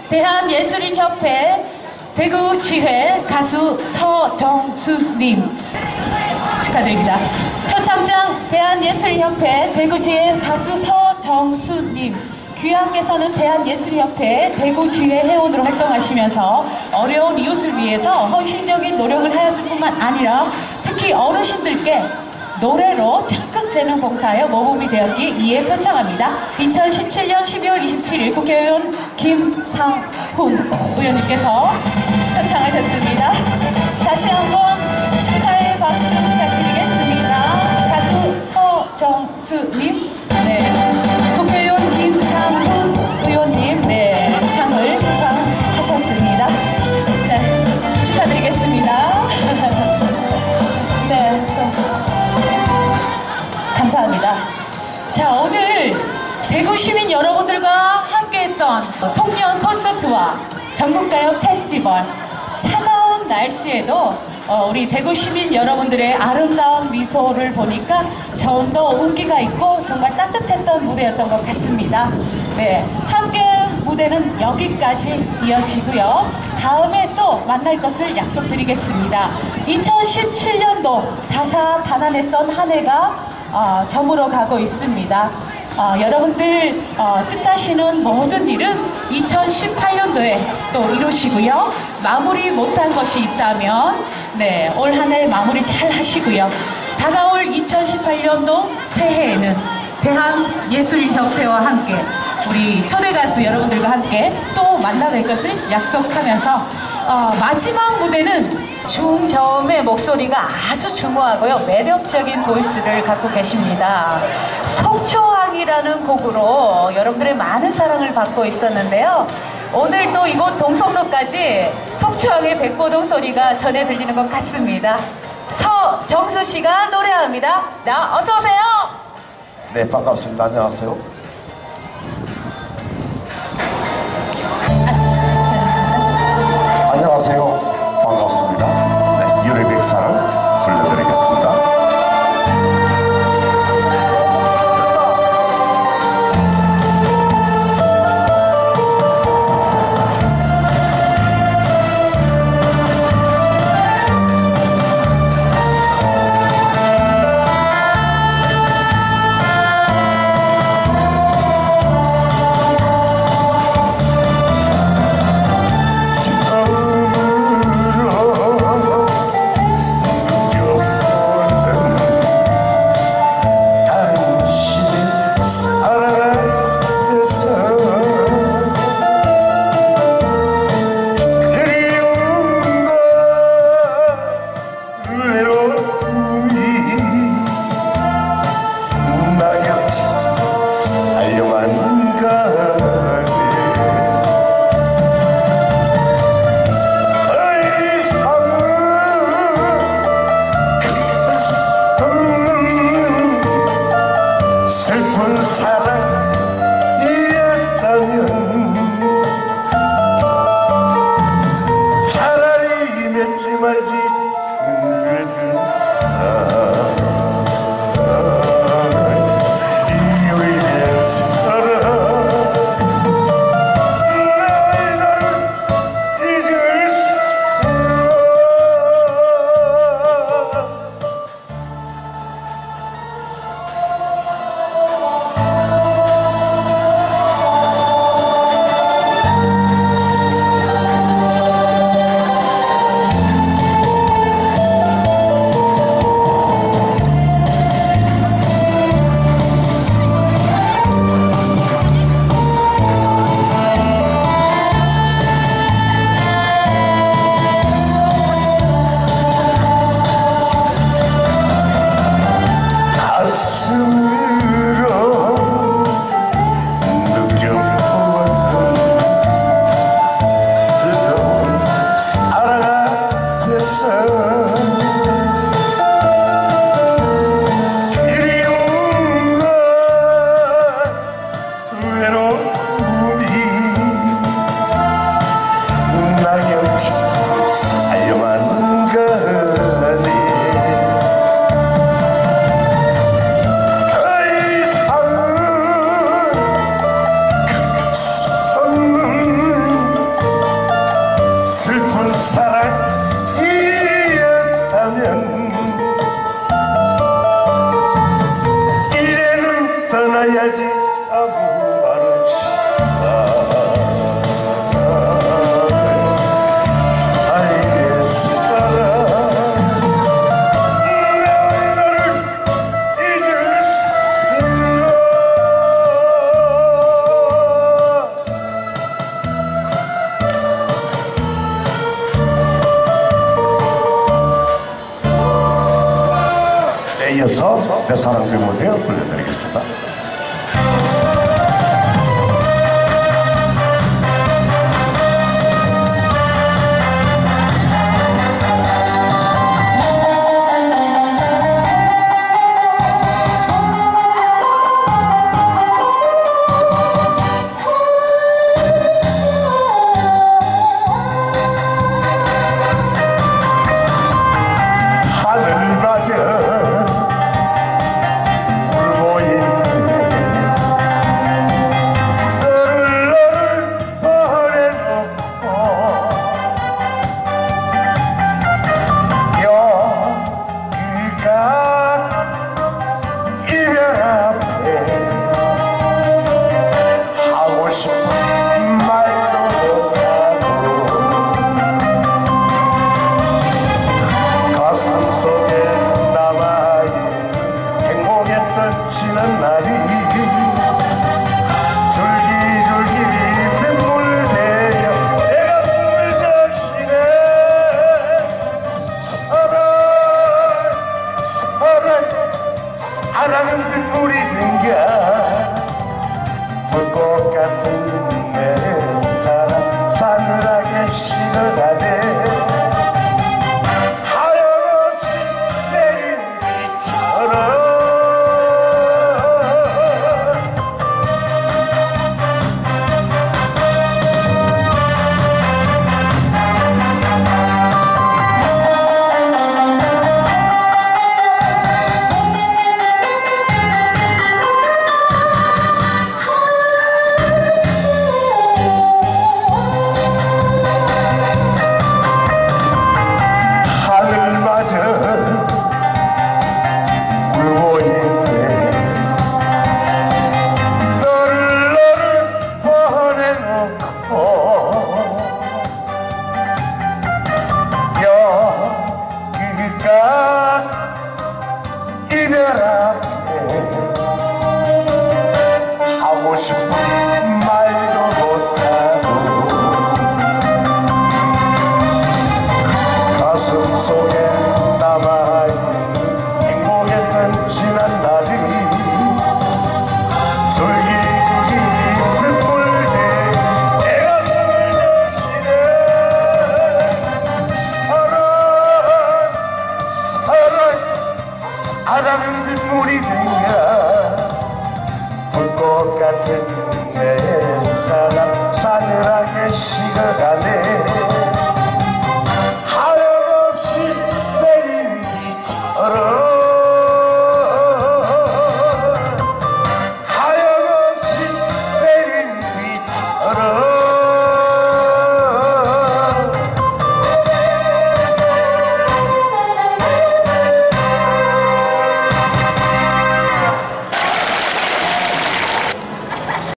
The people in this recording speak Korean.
대한예술인협회 대구지회 가수 서정수님 축하드립니다. 표창장 대한예술인협회 대구지회 가수 서정수님. 귀하께서는 대한예술협회 대구지회 회원으로 활동하시면서 어려운 이웃을 위해서 헌신적인 노력을 하였을 뿐만 아니라 특히 어르신들께 노래로 적극 재능 봉사하여 모범이 되었기에 이에 표창합니다. 2017년 12월 27일 국회의원 김상훈 의원님께서 표창하셨습니다. 다시 한번 축하의 박수 부탁드리겠습니다. 가수 서정수님, 네, 국회의원 김상훈 의원님, 네, 상을 수상하셨습니다. 네, 축하드리겠습니다. 네, 감사합니다. 자, 오늘 대구 시민 여러분들과 함께했던 송년 콘서트와 전국가요 페스티벌, 차가운 날씨에도 우리 대구 시민 여러분들의 아름다운 미소를 보니까 좀 더 온기가 있고 정말 따뜻했던 무대였던 것 같습니다. 네, 함께 무대는 여기까지 이어지고요. 다음에 또 만날 것을 약속드리겠습니다. 2017년도 다사다난했던 한 해가 저물어 가고 있습니다. 여러분들 뜻하시는 모든 일은 2018년도에 또 이루시고요. 마무리 못한 것이 있다면 네, 올 한 해 마무리 잘 하시고요. 다가올 2018년도 새해에는 대한예술협회와 함께 우리 초대 가수 여러분들과 함께 또 만나뵐 것을 약속하면서 마지막 무대는 중저음의 목소리가 아주 중후하고요, 매력적인 보이스를 갖고 계십니다. 속초항이라는 곡으로 여러분들의 많은 사랑을 받고 있었는데요. 오늘 또 이곳 동성로까지 속초항의 백고동 소리가 전해 들리는 것 같습니다. 서정수 씨가 노래합니다. 자, 어서 오세요. 네, 반갑습니다. 안녕하세요. 안녕하세요. 반갑습니다. 네, 유래백사를 불러드리겠습니다. 슬픈 사랑이었다면 차라리 맺지 말지 이유의 사랑 나를 잊을 수 이어서 내 사랑들 무대 불러드리겠습니다. 지난 날이 줄기줄기 빗물대며 내 가슴을 적시네. 사랑은 빗물이 된가 불꽃 같은 내 사랑 싸늘하게 식어가네. 하염없이 내린 비처럼 이별 앞에 하고 싶은 말도 못하고 가슴 속에 남아있는 행복했던 지난 날이 줄기줄기 빗물게 내 가슴을 적시네. 사랑은 빗물이 된가 불꽃 같은 내 사랑 싸늘하게 식어가네.